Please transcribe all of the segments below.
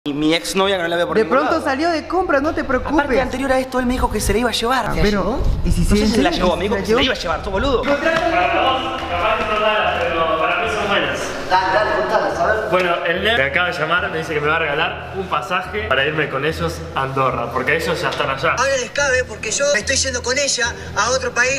Mi exnovia que no la veo por De pronto salió de compras, no te preocupes. Aparte, anterior a esto, él me dijo que se la iba a llevar. Pero, ¿y si No sé si se la llevó, me dijo que se la iba a llevar, todo boludo. Para vos, capaz que son raras, pero para mí son buenas. Dale, contalas, a ver. Bueno, el Nerd me acaba de llamar, me dice que me va a regalar un pasaje para irme con ellos a Andorra, porque ellos ya están allá. Ahora les cabe porque yo me estoy yendo con ella a otro país.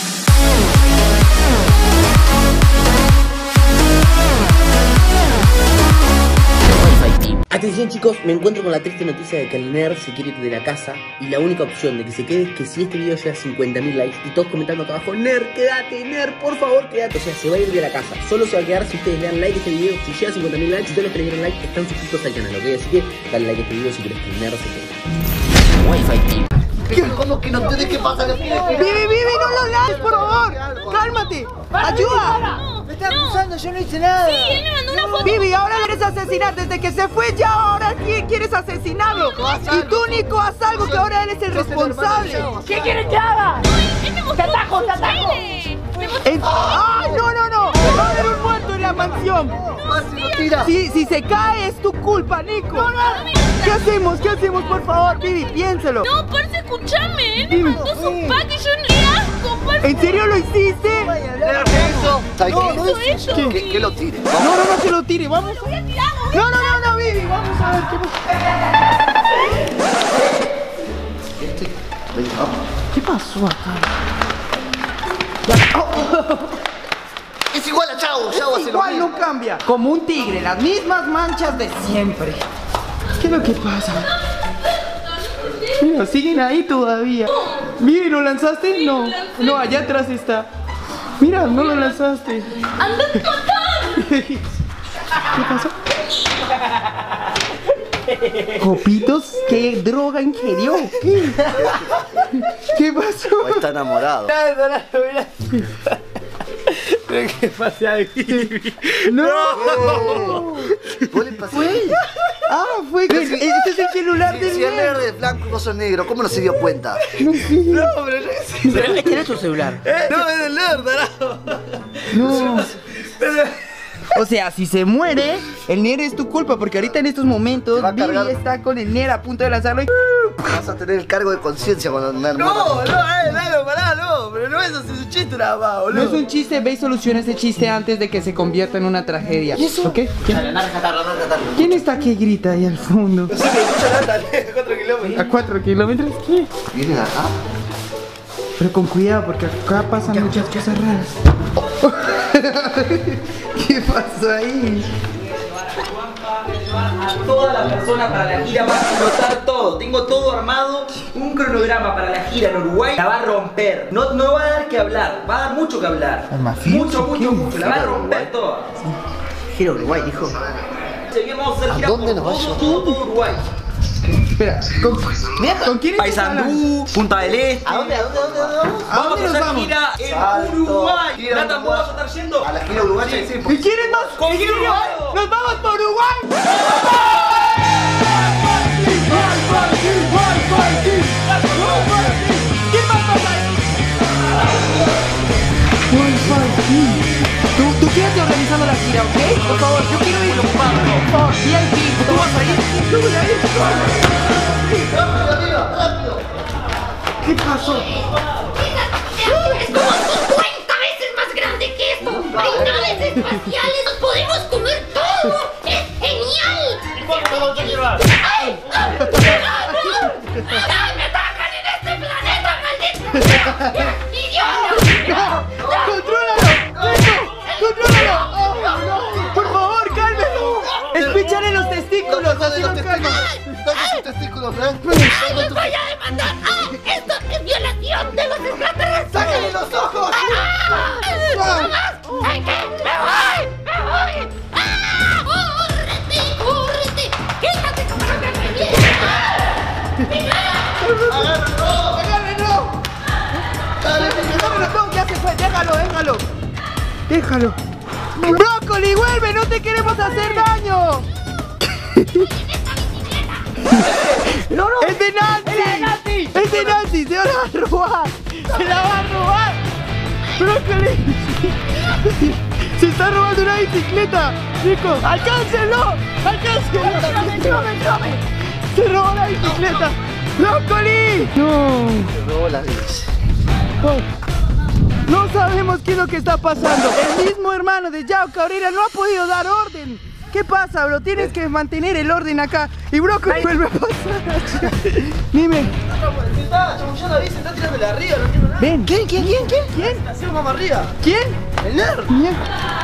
Atención chicos, me encuentro con la triste noticia de que el Nerd se quiere ir de la casa y la única opción de que se quede es que si este video llega a 50.000 likes y todos comentando acá abajo, Nerd, quédate, Nerd, por favor, quédate. O sea, se va a ir de la casa, solo se va a quedar si ustedes le dan like a este video. Si llega a 50.000 likes, si todos los que le dieron like están suscritos al canal, ¿ok? Así que dale like a este video si quieres que el Nerd se quede. Wi-Fi Team. ¿Cómo que no tenés que pasar? Vivi, no lo laves, por favor. Cálmate. Ayuda. Me está acusando, yo no hice nada. Sí, él me mandó una foto. Vivi, ahora lo quieres asesinar. Desde que se fue ya ahora quieres asesinarlo. Y tú, Nico, haz algo que ahora él es el responsable. ¿Qué quieres que haga? Él me mostró Te atajo. ¡Ay, ¡Ay, no! Va a haber un muerto en la mansión. Si se cae es tu culpa, Nico. ¿Qué hacemos? Por favor, Vivi, piénsalo. No, parce, escúchame. Él me mandó su pack y yo ¡qué asco, parce! ¿En serio lo hiciste? No, eso. Que lo tire. No se lo tire, vamos. Lo voy a tirar. No, Vivi, vamos a ver qué pasó acá. Es igual a Chavo hace lo Igual mismo. no cambia. Como un tigre, las mismas manchas de siempre. ¿Qué es lo que pasa? Mira, siguen ahí todavía. Mira, ¿lo lanzaste? No. No, allá atrás está. Mira, no lo lanzaste. ¡Anda a matar! ¿Qué pasó? ¿Copitos? ¿Qué droga ingirió? ¿Qué pasó? Está enamorado. ¿Qué pasa ahí? ¡No! ¿Vos le pasás? Fue. Este es el celular del Si el Nerd. Nerd es blanco y vos sos negro, ¿cómo no se dio cuenta? ¿Quién es tu celular? No, es el Nerd, carajo. No. O sea, si se muere, el Nerd es tu culpa, porque ahorita en estos momentos va a cargar. Vivi está con el Nerd a punto de lanzarlo y... Vas a tener el cargo de conciencia cuando el Nerd muera. pará, pero no es un chiste nada más, boludo. No es un chiste, ve y soluciona ese chiste antes de que se convierta en una tragedia. ¿Y eso? ¿Ok? ¿Quién está que grita ahí al fondo? No sé, pero escucha nada, 4 kilómetros. ¿A 4 kilómetros? ¿Qué? ¿Vienen acá? Pero con cuidado, porque acá pasan muchas cosas raras. ¿Qué pasó ahí? A toda la persona para la gira va a explotar todo. Tengo todo armado, un cronograma para la gira en Uruguay. La va a romper. No va a dar que hablar, va a dar mucho que hablar. Mucho. La va a romper toda. Gira Uruguay, dijo. Seguimos a hacer gira dónde por nos vamos? todo Uruguay. Espera, ¿con quién estás hablando? Paysandú, Punta del Este. ¿A dónde? Vamos a hacer gira en Salto. Uruguay. Gira Nata, en ¿vos vas a Uruguay. estar yendo? A la gira uruguaya, sí. ¿Y quieren más? ¿Con ¿En quién serio? Uruguay? ¡Nos vamos por Uruguay! ¿Quién más pasa ahí? Tú quédate organizando la gira, ¿ok? Por favor, yo quiero ir ocupado. Por favor, VIP, ¿tú vas a ir? Yo voy a ir. ¡Rápido! ¿Qué pasó? Es como 50 veces más grande que esto. Hay naves espaciales. Podemos comer todo. Es genial. ¿Y cuánto vamos a llevar? ¡Ay! ¡Me atacan en este planeta, maldito! ¡Idiota! ¡Contrólalo! ¡Contrólalo! ¡Por favor, cálmelo! ¡Espíchale los testículos! ¡Así lo calma! ¿Dónde sus testículos, Frank? ¡Ay, los voy a demandar! ¡Ah! ¡Esto es violación de los extraterrestres! ¡Sácale los ojos! ¡Ah! ¡No más! ¿Saben qué? ¡Me voy! ¡Ah! ¡Córrete! ¡Quítate como no te atreví! ¡Agárrenlo! ¡No! ¡Ya se fue! ¡Déjalo! ¡Brócoli, vuelve! ¡No te queremos hacer daño! ¡No! ¡Es de Nancy! ¡Es de Nancy! ¡Se la va a robar! ¡Brócoli! ¡Se está robando una bicicleta! ¡Chicos! ¡Alcáncenlo! ¡Alcáncenlo! ¡Se robó la bicicleta! ¡Brócoli! ¡No! Se robó la bici. No sabemos qué es lo que está pasando. El mismo hermano de Yao Cabrera no ha podido dar orden. ¿Qué pasa, bro? Tienes que mantener el orden acá. Y Brócoli vuelve a pasar. Dime. ¿Qué está chamullando la bici? Está tirándole arriba, no entiendo nada. Ven. ¿Quién? Está haciendo mamá arriba. ¿Quién? El Ner. Mira.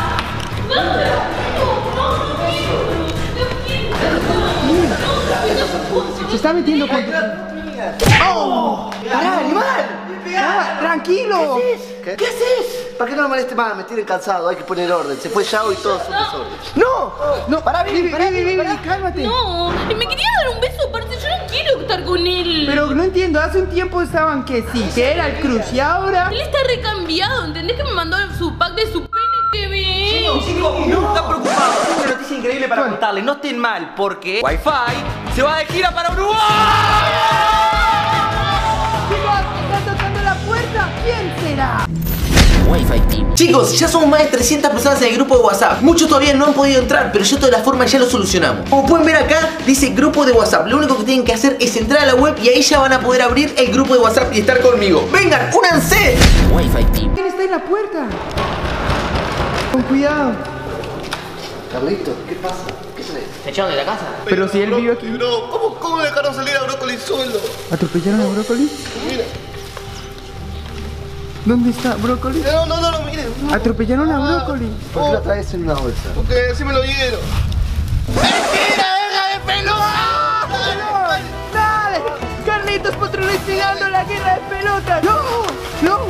Se está metiendo con... ¡Oh! ¡Pará, animal! ¡Tranquilo! ¿Qué haces? ¿Para qué no lo moleste más? Me tienen cansado, hay que poner orden. Se fue Yao y todo es un desorden. ¡No! ¡Pará, Vivi, cálmate! No, me quería dar un beso, parce, yo no quiero estar con él. Pero no entiendo, hace un tiempo estaban que sí, que era el Cruz y ahora... Él está recambiado, ¿entendés que me mandó su pack de su pene TV? Chicos, no están preocupados. Tengo una noticia increíble para contarles. No estén mal, porque Wi-Fi se va de gira para Uruguay. ¡Chicos! ¡Está tocando la puerta! ¿Quién será? Wi-Fi Team. Chicos, ya somos más de 300 personas en el grupo de WhatsApp. Muchos todavía no han podido entrar, pero yo de todas las formas ya lo solucionamos. Como pueden ver acá, dice grupo de WhatsApp. Lo único que tienen que hacer es entrar a la web y ahí ya van a poder abrir el grupo de WhatsApp y estar conmigo. ¡Vengan, únanse! Wi-Fi Team. ¿Quién está en la puerta? Con cuidado. Carlito, ¿qué pasa? ¿Qué se le? ¿Se echaron de la casa? Pero si él vive aquí. Bro, ¿cómo dejaron salir a Brócoli solo? ¿Atropellaron a Brócoli? Mira. ¿Dónde está Brócoli? No, miren. ¿Atropellaron a Brócoli? ¿Por qué lo traes en una bolsa? Porque así me lo dieron. ¡Dale! ¡Carlitos patrocinando la guerra de pelotas! ¡No! ¡No!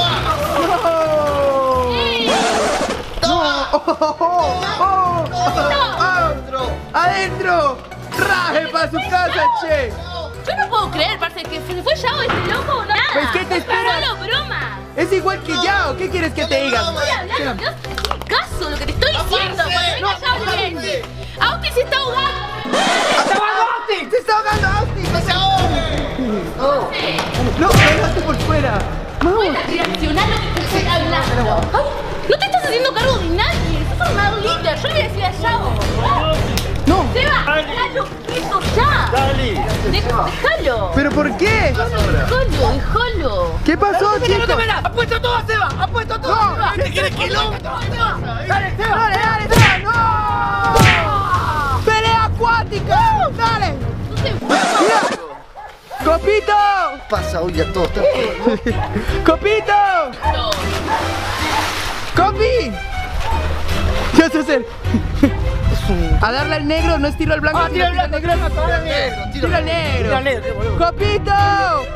¡Adentro! ¡Raje para su casa, che! Yo no puedo creer, parce, que se fue Yao este loco o nada. Pues, ¿qué te esperas? Solo broma. Es igual que Yao, ¿qué quieres que te diga? Estoy hablando, Dios, hazme caso lo que te estoy diciendo. Cuando venga Yao, bien. Auti se está ahogando. ¡Se está ahogando Austin! ¡No se ahogue! ¡No, déjate por fuera! ¡Vamos! Puedes reaccionar lo que te estoy hablando. Ay, no te estás haciendo cargo de nadie. Sos un mal líder. Yo le voy a decir a Yao. ¡No! Seba, déjalo quieto ya. Dale. Déjalo. ¿Pero por qué? Déjalo. ¿Qué pasó, chicos? ¡Apuesto todo a Seba! ¡Apuesto todo a Seba! ¿Qué quieres que lo? ¡Dale, Seba! ¡Dale, ¡no! ¡Pelea acuática! ¡Dale! ¡Mira! ¡Copito! Pasa hoy a todos. ¡Copito! No. ¡Copi! ¿Qué vas a hacer? A darle al negro, no es tiro al blanco. Tira al blanco, tira al negro. Tiro al negro. Tira al negro, boludo. ¡Copito!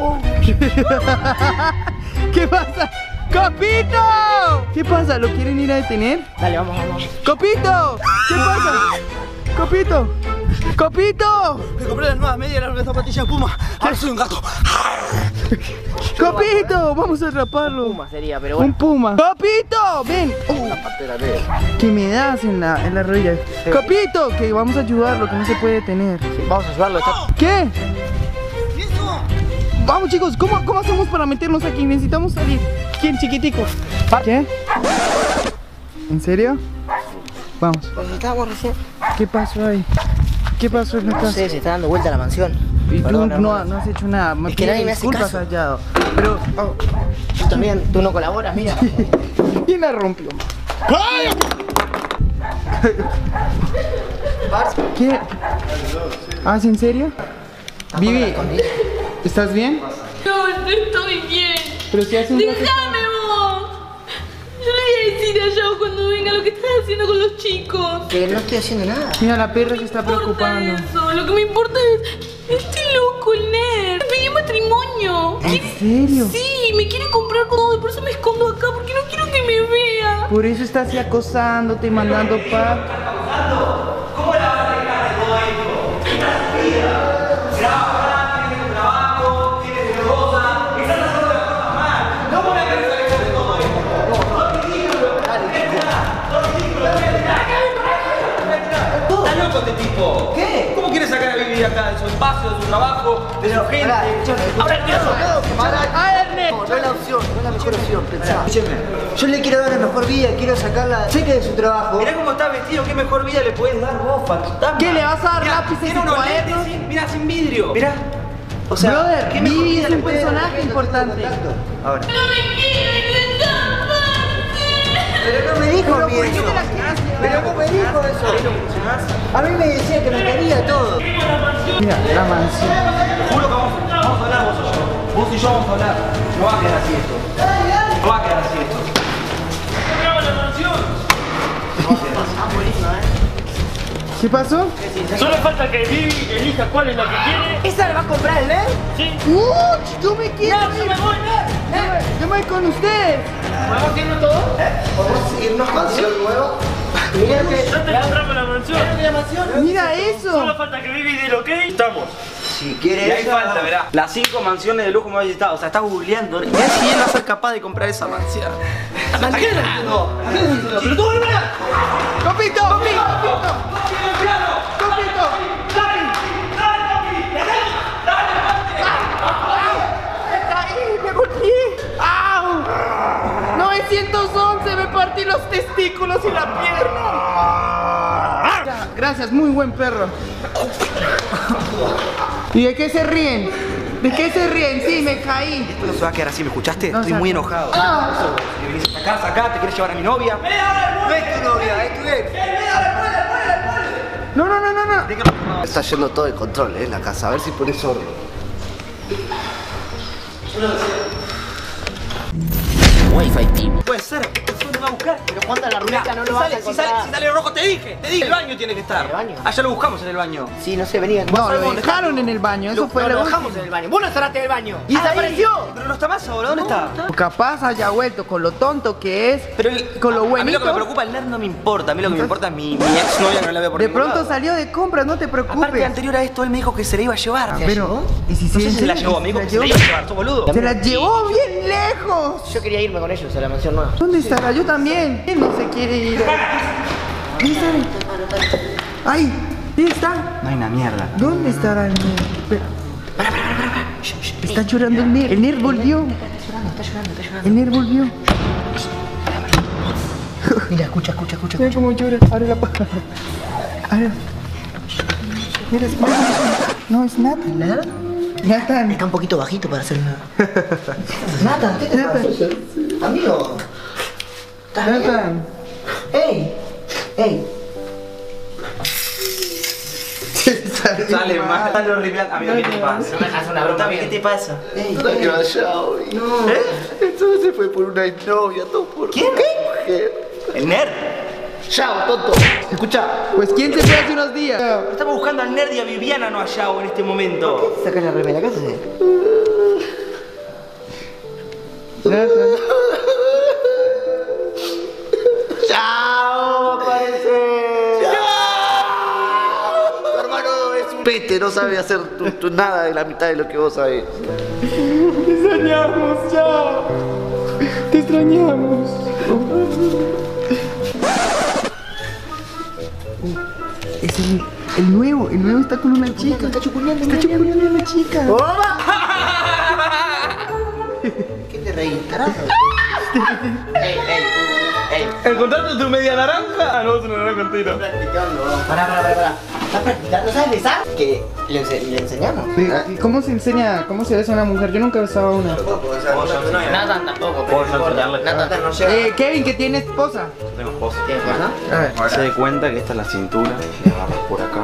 ¿Qué pasa? ¡Copito! ¿Qué pasa? ¿Lo quieren ir a detener? Dale, vamos. ¡Copito! ¿Qué pasa? ¡Copito! ¡Copito! Me compré las nuevas medias, las zapatillas Puma. Ahora soy un gato. ¡Copito! Vamos a atraparlo. Puma sería, pero Un bueno. puma. ¡Copito! ¡Ven! La patera negra. Que me das en la rodilla. ¡Copito! Que vamos a ayudarlo, que no se puede detener. Vamos a ayudarlo. ¿Qué? Vamos, chicos, ¿cómo hacemos para meternos aquí? Necesitamos salir. ¿Quién, chiquitico? ¿Qué? ¿En serio? Vamos. Pues estábamos recién. ¿Qué pasó ahí? ¿Qué pasó en la No casa? sé, se está dando vuelta la mansión. Y tú Perdón, no hermano. has hecho nada. Es que nadie me hace Disculpas, caso. Hallado. Pero, Tú también, tú no colaboras, mira. ¿quién la rompió? ¿Qué? ¿Ah, ¿en serio? Vivi, ¿estás bien? No estoy bien. Pero si hace un rato- Déjame vos. Yo le voy a decir a Yao cuando venga lo que estás haciendo con los chicos. Que no estoy haciendo nada. Mira, la perra se está No me importa preocupando. eso. Lo que me importa es este loco, el nerd. Me pidió matrimonio. ¿En serio? Sí, me quiere comprar todo. Por eso me escondo acá, porque no quiero que me vea. Por eso está así acosándote, mandando pa. ¿Cómo la vas a dejar de todo esto? Estás vida. Trabajas, tienes un trabajo, tienes esposa, estás haciendo las cosas mal. No voy a pensar eso de todo esto. Está loco este tipo. ¿Qué? ¿Cómo quiere sacar a Vivi acá de su espacio, de su trabajo, de su gente? Pará, Ahora el miedo. ¡Ah, Ernest! no es la opción, no es la mejor opción, pensá. Escúcheme, yo le quiero dar la mejor vida, quiero sacarla, sé que de su trabajo. Mirá cómo está vestido, qué mejor vida le puedes dar vos, fantasma. ¿Qué, le vas a dar Mirá, lápices tiene y unos cuadernos? lentes, sí, mirá, sin vidrio. Mirá. O sea, Brother, ¿qué mejor Vivi vida es le un puedes dar? personaje importante. Ahora. No me quieren, Pero no me dijo a mí eso. Pero no me dijo eso. A mí me decía que me quería todo. Mira, la mansión. Te juro que vamos a hablar vos y yo. Vos y yo vamos a hablar. No va a quedar así esto. No va a quedar así esto. ¿Qué pasó? Solo falta que Vivi elija cuál es la que quiere. ¿Esa la va a comprar el Nerd? Sí. Yo me quiero ir. Yo me voy con ustedes. ¿Vamos viendo todo? ¿Podemos irnos mansión nueva? Mira que... Ya te encontramos la mansión. Mira eso. Solo falta que Vivi dé el ok. Estamos. Si Y quieres. ahí falta, verá. Las 5 mansiones de lujo me habéis estado. O sea, estás googleando. Mirá si él va a ser capaz de comprar esa mansión. ¿A qué no? Pero tú volvés. ¡Copito! ¡Copito! ¡Me golpeé! ¡Au! 911, me partí los testículos y la pierna. Gracias, muy buen perro. ¿Y de qué se ríen? ¿De qué se ríen? Sí, me caí. Esto no se va a quedar así, ¿me escuchaste? No, Estoy o sea, muy enojado. Ah. Que venís a casa acá, te quieres llevar a mi novia. No es tu novia, es tu ex. No. Está yendo todo de control, la casa. A ver si pones orden. Wi-Fi Team. Puede ser, esto me va a buscar. Pero Juanta, la Mirá, ruleta no si lo vas a sale, encontrar. si sale rojo, te dije. El baño tiene que estar. ¿El baño? Allá lo buscamos en el baño. Sí, no sé, venía. No, lo dejaron en el baño, eso fue lo lo dejamos último. en el baño. Vos no cerraste el baño. Y desapareció. Pero no está más ahora, ¿dónde está? Capaz haya vuelto con lo tonto que es, Pero con lo a mí lo que me buenito. preocupa el nerd no me importa. A mí lo que me importa es mi ex novia que no la veo por De ningún pronto lado. salió de compras, no te preocupes. Aparte, anterior a esto, él me dijo que se la iba a llevar. Pero, ¿y si No sé si se la llevó, me dijo que se la iba a llevar, sos boludo. Se la llevó bien lejos. Yo quería irme con ellos a la mansión nueva. ¿Dónde estará? Yo también. ¿Quién no se quiere ir? ¿Dónde estará? ¡Ay! ¿Dónde está? No hay una mierda. ¿Dónde estará el nerd? Para. Está llorando el nerd. El nerd volvió. El nerd volvió. Mira, escucha. Mira cómo llora. Abre la puerta. Abre. Mira, no es Nathan. ¿Nada? Nathan. Está un poquito bajito para hacer nada. Nata, ¿qué te pasa? Amigo. ¿Estás bien? Nathan. ¡Ey! Sale mal. Sale horrible. Amigo, ¿qué te pasa? No me dejas una broma. ¿Qué te pasa? No que vaya hoy. No. Entonces se fue por una novia, todo por. ¿Quién? Mujer. ¿El nerd? Chao, tonto. Escucha. Pues ¿quién se fue hace unos días? Estamos buscando al nerd y a Viviana no a Yao en este momento. Saca la remera, ¿qué haces? Nathan. Chao, aparece. Tu hermano es un pete, no sabe hacer nada de la mitad de lo que vos sabés. Te extrañamos, chao. Te extrañamos. Es el nuevo está con una chica. Está chupuneando a una chica. ¿Qué te reís, carajo? ¿Encontraste tu media naranja? Ah, no, es una naranja entera. Pará. ¿Estás practicando? ¿Sabes besar? Que le enseñamos. ¿Y cómo se enseña, cómo se besa a una mujer? Yo nunca he besado a una. Nathan tampoco, pero no importa. Nathan no llega. Kevin, que tiene esposa. Tengo esposa. ¿Qué pasa? A ver. Se da cuenta que esta es la cintura, le agarras por acá.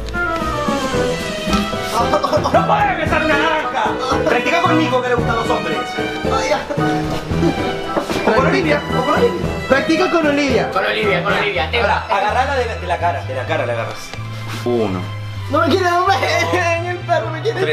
¡No puedes besar una naranja! Practica conmigo que le gustan los hombres. O con Olivia. Practica con Olivia. Con Olivia. Ahora, agarrala de la cara. De la cara la agarras. 1. No me quiere ver. El perro me quiere. 3.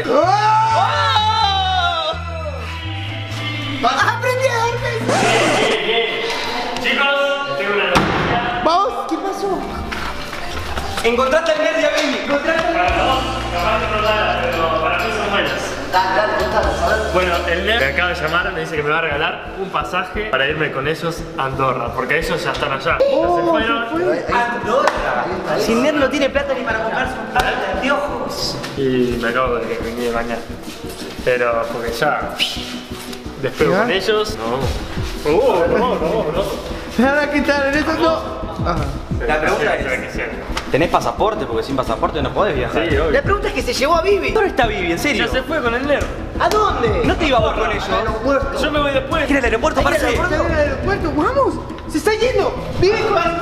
Aprendí a darme. Chicos, tengo una noticia. ¿Vos? ¿Qué pasó? Encontraste al nerd y a Baby. Para vos, capaz que no da, pero para mí son buenas. Dale, contanos, a ver. Bueno, el nerd me acaba de llamar, me dice que me va a regalar un pasaje para irme con ellos a Andorra, porque ellos ya están allá. Ya se fueron Andorra. Si el nerd no tiene plata ni para comprarse un par de anteojos. y me acabo de venir de bañar. Pero porque ya Despego con ellos. No. Nada, ¿qué tal? En eso no. La pregunta es, ¿tenés pasaporte? Porque sin pasaporte no podés viajar. Sí, obvio. La pregunta es que se llevó a Vivi. ¿Dónde está Vivi? ¿En serio? Ya se fue con el nerd. ¿A dónde? ¿No te ibas vos con ellos? Yo me voy después. ¿Quieres el aeropuerto? Parece. ¿Está en el aeropuerto? ¡Vamos! ¡Se está yendo! ¡Vivi con el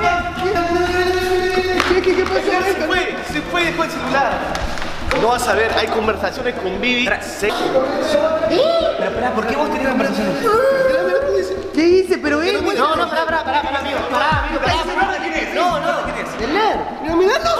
¿Qué pasó? Se fue después el celular. No vas a ver, hay conversaciones con Vivi. Pero espera, ¿por qué vos tenés conversaciones? ¿Qué hice? Pero él. No, pará, amigo. Pará. No. El nerd. Mirá los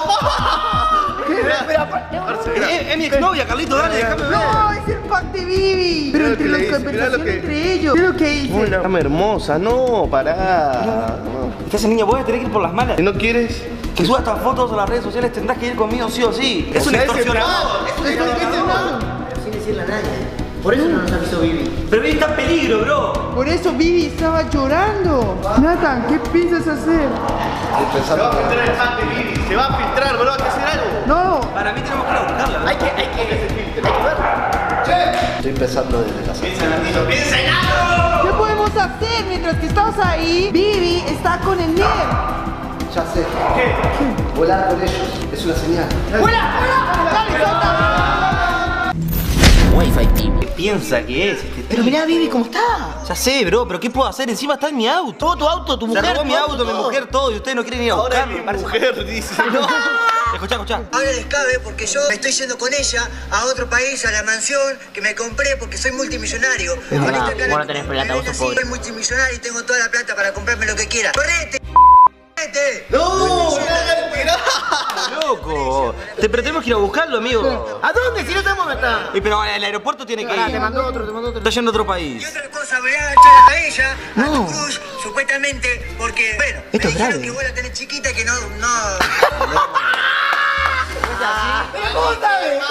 Es mi exnovia, Carlito, dale, déjame ver. No, es el pack de Vivi. Pero entre las conversaciones entre ellos. ¿Qué es lo que hice? Dame hermosa, no, pará. Estás en niña, voy a tener que ir por las malas. ¿Y no quieres? Que suba estas fotos a las redes sociales, tendrás que ir conmigo sí o sí. Es un extorsionador. Sin decirle a nadie. Por eso no nos avisó Vivi. Pero Vivi está en peligro, bro. Por eso Vivi estaba llorando. Nathan, ¿qué piensas hacer? Se va a filtrar el chat de Vivi. Se va a filtrar, bro, hay que hacer algo. No. Para mí tenemos que ir a buscarla. Hay que ver. Estoy pensando desde la sala. ¿Qué podemos hacer mientras que estamos ahí? Vivi está con el nerd. Ya sé. ¿Qué? Volar con ellos. Es una señal. ¡Fuera! ¡Dale, salta! Wi-Fi Team. ¿Qué piensa que es este Pero mirá a Vivi cómo está. Ya sé, bro, pero ¿qué puedo hacer? Encima está en mi auto. Todo tu auto, tu mujer. Se robó mi auto, mi todo. mujer, todo. Y ustedes no quieren ir a buscarlo. Me parece. Mujer, dice. Escuchá. Ahora les cabe porque yo me estoy yendo con ella a otro país, a la mansión que me compré porque soy multimillonario. Con verdad, esta cara vos no tenés plata, vos sos sí, pobre. soy multimillonario y tengo toda la plata para comprarme lo que quiera. ¡Correte! ¡No! Loco. Pero tenemos que ir a buscarlo, amigo. ¿A dónde? Si no sabemos dónde está. Pero el aeropuerto tiene que ir. Te mandó otro. Está yendo a otro Y país. otra cosa, voy a echar a ella, a tu cruz, supuestamente, porque, bueno, Esto me es dijeron grave. que vos la tenés chiquita, que no. ¿Cómo sabes?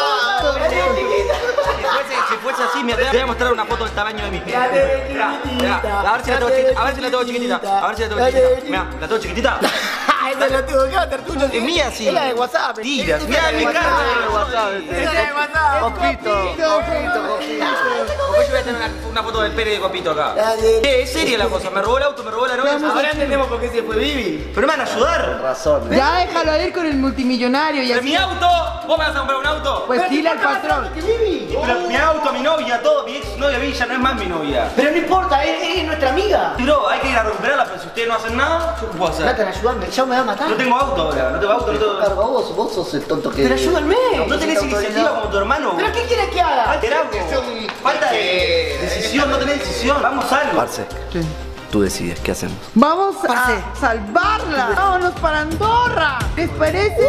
Si fuese así, mira, te voy a mostrar una foto del tamaño de mí. Mirá, a ver si la tengo chiquitita. A ver si la tengo chiquitita. Mirá, ¿la tengo chiquitita? Esa la tengo acá, Tertucho. Es mía, sí. Es la de WhatsApp. Tiras. Mirá mi cara. Es la de WhatsApp. Copito. Después yo voy a tener una foto del pene de Copito acá. Es seria la cosa. Me robó el auto, me robó la novia. Ahora entendemos por qué se fue Vivi. Pero me van a ayudar. Razón. Ya déjalo ir con el multimillonario y ¿Pero así. mi auto? ¿Vos me vas a comprar un auto? Pues dile al patrón. Pero mi auto, mi novia, todo. Mi ex novia Villa no es más mi novia. Pero no importa, es nuestra amiga. Bro, hay que ir a recuperarla, pero si ustedes no hacen nada, ¿yo qué puedo hacer? Nathan, ayúdame, ya me va a matar. No tengo auto ahora, no tengo auto, no tengo... Cargo, vos sos el tonto que. Pero ayúdame. No tenés iniciativa como tu hermano. ¿Pero qué quieres que haga? Falta algo. Falta de decisión, no tenés decisión. Vamos algo. Parce, tú decides, ¿qué hacemos? Vamos a salvarla. Vámonos para Andorra. ¿Les parece?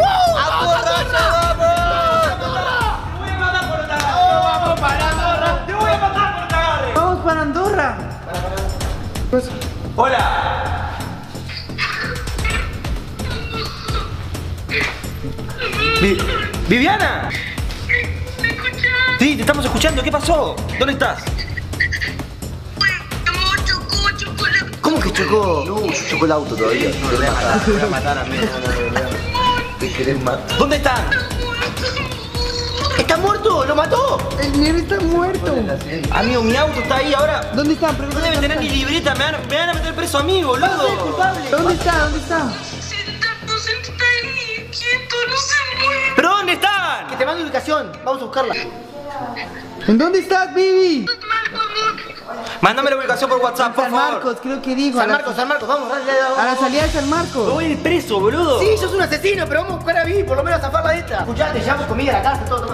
Vamos para Andorra. Hola. ¿Viviana? ¿Me escuchás? Sí, te estamos escuchando. ¿Qué pasó? ¿Dónde estás? Amor, chocó la... ¿Cómo que chocó? No, yo choco el auto todavía. Te voy a matar a mí. ¿Te querés matar? ¿Dónde están? ¿Está muerto? ¿Lo mató? El nene está muerto. Amigo, mi auto está ahí ahora. ¿Dónde está? No debe tener ni libreta. Me van a meter preso a mí, boludo. ¿Dónde está? ¿Dónde está? Sentado ahí, quieto, no se mueve. ¿Pero dónde están? Que te mando ubicación. Vamos a buscarla. ¿En dónde estás, Vivi? Mándame la ubicación por WhatsApp, por San favor. Marcos, creo que dijo. San Marcos, vamos, dale. A la salida de San Marcos. Voy a ir preso, boludo. Sí, sos un asesino, pero vamos a buscar a Vivi, por lo menos a zafarla de esta. Escuchate, llevamos comida a la casa, todo.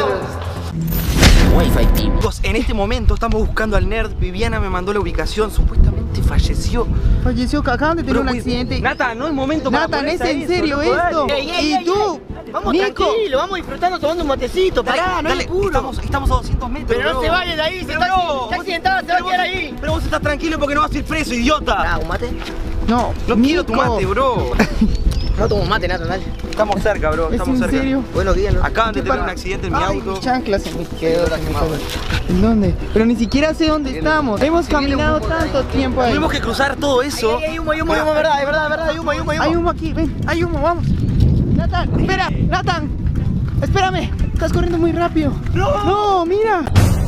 Wi-Fi Team. Chicos, en este momento estamos buscando al nerd. Viviana me mandó la ubicación. Supuestamente falleció. Falleció, acaban de tener un Pero, accidente. Nata, no es momento para Nathan, ¿es ponerse en a serio eso, loco, esto? dale. ¿Y tú? Vamos Nico. tranquilo, vamos disfrutando tomando un matecito. Pará, no Dale, es culo. estamos a 200 metros. Pero no bro. se vayan de ahí, se Pero, está bro, accidentada, se va a quedar ahí. Pero vos estás tranquilo porque no vas a ir preso, idiota. ¿Un mate? No, No quiero tu Nico. mate, bro. No tomo mate, Nathan, dale. Estamos cerca, bro. ¿Es Estamos en cerca. serio? Buenos días, ¿no? Acaban de ¿Qué tener pasa? un accidente en mi Ay, auto. mis chanclas se me quedó. ¿En dónde? Pero ni siquiera sé dónde estamos. Hemos caminado tanto tiempo ahí. Tuvimos que cruzar todo eso. Hay humo, verdad, hay humo. Hay humo aquí, ven, hay humo, vamos. Nathan, espera, Nathan. Espérame, estás corriendo muy rápido. No, mira.